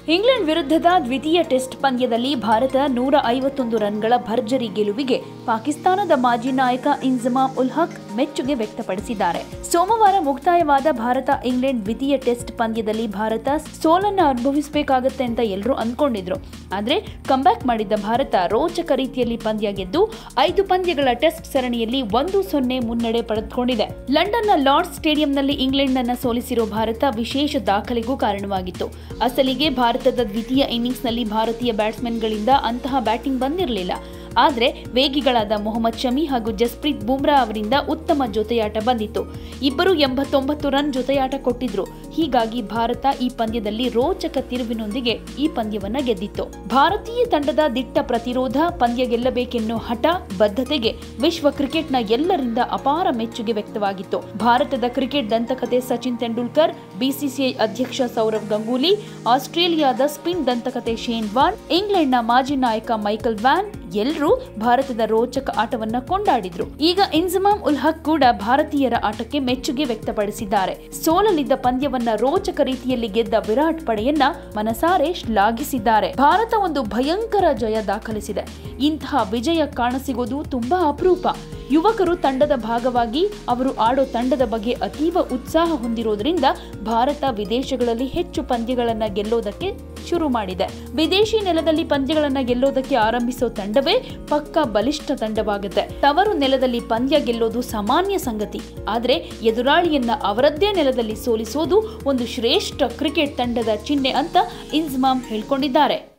England ವಿರುದ್ಧದ ದ್ವಿತೀಯ test ಪಂದ್ಯದಲ್ಲಿ ಭಾರತ 151 ರನ್ಗಳ ಭರ್ಜರಿ ಗೆಲುವಿಗೆ ಪಾಕಿಸ್ತಾನದ ಮಾಜಿ ನಾಯಕ ಇಂಜಮಾಮ್ ಉಲ್ ಹಕ್ ಮೆಚ್ಚುಗೆ ವ್ಯಕ್ತಪಡಿಸಿದ್ದಾರೆ. ಸೋಮವಾರ ಮುಕ್ತಾಯವಾದ ಭಾರತ ಇಂಗ್ಲೆಂಡ್ ದ್ವಿತೀಯ ಟೆಸ್ಟ್ ಪಂದ್ಯದಲ್ಲಿ ಭಾರತ ಸೋಲನ್ನು ಅನುಭವಿಸಬೇಕಾಗುತ್ತೆ ಅಂತ ಎಲ್ಲರೂ ಅಂದ್ಕೊಂಡಿದ್ರು. ಆದರೆ ಕಂಬ್ಯಾಕ್ ಮಾಡಿದ್ದ ಭಾರತ ರೋಚಕ ರೀತಿಯಲ್ಲಿ ಪಂದ್ಯ ಗೆದ್ದು 5 ಪಂದ್ಯಗಳ ಟೆಸ್ಟ್ ಸರಣಿಯಲ್ಲಿ 1-0 ಮುನ್ನಡೆ ಪಡೆದುಕೊಂಡಿದೆ. ಲಂಡನ್ನ ಲಾರ್ಡ್ಸ್ ಸ್ಟೇಡಿಯಂನಲ್ಲಿ ಇಂಗ್ಲೆಂಡ್ನನ್ನು ಸೋಲಿಸಿರೋ ಭಾರತ ವಿಶೇಷ ದಾಖಲೆಗೂ ಕಾರಣವಾಗಿತ್ತು. ಅಸಲಿಗೆ ಭಾರತದ ದ್ವಿತೀಯ ಇನ್ನಿಂಗ್ಸ್ನಲ್ಲಿ ಭಾರತೀಯ ಬ್ಯಾಟ್ಸ್ಮನ್ಗಳಿಂದ ಅಂತಹ ಬ್ಯಾಟಿಂಗ್ ಬಂದಿರಲಿಲ್ಲ. ಆದರೆ ವೇಗಿಗಳಾದ ಮೊಹಮ್ಮದ್ ಶಮಿ ಹಾಗೂ ಜಸ್ಪ್ರೀತ್ ಬುಮ್ರಾ ಅವರಿಂದ ಉತ್ತಮ ಜೊತೆಯಾಟ ಬಂದಿತ್ತು. ಇಬ್ಬರು 89 ರನ್ ಜೊತೆಯಾಟ ಕೊಟ್ಟಿದ್ರು. ಹೀಗಾಗಿ ಭಾರತ ಈ ಪಂದ್ಯದಲ್ಲಿ ರೋಚಕ ತಿರುವಿನೊಂದಿಗೆ ಈ ಪಂದ್ಯವನ್ನ ಗೆದ್ದಿತ್ತು. ಭಾರತೀಯ ತಂಡದ ದಿಟ್ಟ ಪ್ರತಿರೋಧ, ಪಂದ್ಯ ಗೆಲ್ಲಬೇಕೆನ್ನೋ ಹಠ, ಬದ್ಧತೆಗೆ ವಿಶ್ವ ಕ್ರಿಕೆಟ್ನ ಎಲ್ಲರಿಂದ ಅಪಾರ ಮೆಚ್ಚುಗೆ ವ್ಯಕ್ತವಾಗಿತ್ತು. ಭಾರತದ ಕ್ರಿಕೆಟ್ ದಂತಕತೆ ಸಚಿನ್ ತೆಂಡೂಲ್ಕರ್, ಬಿಸಿಸಿಐ ಅಧ್ಯಕ್ಷ ಸೌರವ್ ಗಂಗೂಲಿ, ಆಸ್ಟ್ರೇಲಿಯಾದ ಸ್ಪಿನ್ ದಂತಕತೆ ಶೇನ್ ವಾರ್ನ್, ಇಂಗ್ಲೆಂಡ್ನ ಮಾಜಿ ನಾಯಕ ಮೈಕಲ್ ವ್ಯಾನ್ ಎಲ್ಲರೂ ಭಾರತದ ರೋಚಕ ಆಟವನ್ನ ಕೊಂಡಾಡಿದ್ರು. ಈಗ ಇಂಜಮಾಮ್ ಉಲ್ ಹಕ್ ಕೂಡ ಭಾರತೀಯರ ಆಟಕ್ಕೆ ಮೆಚ್ಚುಗೆ ವ್ಯಕ್ತಪಡಿಸಿದ್ದಾರೆ. ಸೋಲಲಿದ್ದ ಪಂದ್ಯವನ್ನ ರೋಚಕ ರೀತಿಯಲ್ಲಿ ಗೆದ್ದ ವಿರಾಟ್ ಪಡೆಯನ್ನ ಮನಸಾರೆ ಶ್ಲಾಘಿಸಿದ್ದಾರೆ. ಭಾರತ ಒಂದು ಭಯಂಕರ ಜಯ ದಾಖಲಿಸಿದೆ. ಇಂತಹ ವಿಜಯ ಕಾಣಸಿಗೋದು ತುಂಬಾ ಅಪರೂಪ. ಯುವಕರು ತಂಡದ ಭಾಗವಾಗಿ ಅವರು ಆಡೋ ತಂಡದ ಬಗ್ಗೆ ಅತೀವ ಉತ್ಸಾಹ ಹೊಂದಿರೋದ್ರಿಂದ ಭಾರತ ವಿದೇಶಗಳಲ್ಲಿ ಹೆಚ್ಚು ಪಂದ್ಯಗಳನ್ನ ಗೆಲ್ಲೋದಕ್ಕೆ ಶುರು ಮಾಡಿದೆ. ವಿದೇಶಿ ನೆಲದಲ್ಲಿ ಪಂದ್ಯಗಳನ್ನ ಗೆಲ್ಲೋದಕ್ಕೆ ಆರಂಭಿಸೋ ತಂಡವೇ ಪಕ್ಕಾ ಬಲಿಷ್ಠ ತಂಡವಾಗುತ್ತೆ. ತವರು ನೆಲದಲ್ಲಿ ಪಂದ್ಯ ಗೆಲ್ಲೋದು ಸಾಮಾನ್ಯ ಸಂಗತಿ. ಆದ್ರೆ ಎದುರಾಳಿಯನ್ನ ಅವರದ್ದೇ ನೆಲದಲ್ಲಿ ಸೋಲಿಸೋದು ಒಂದು ಶ್ರೇಷ್ಠ ಕ್ರಿಕೆಟ್ ತಂಡದ ಚಿಹ್ನೆ ಅಂತ ಇಂಜಮಾಮ್ ಹೇಳ್ಕೊಂಡಿದ್ದಾರೆ.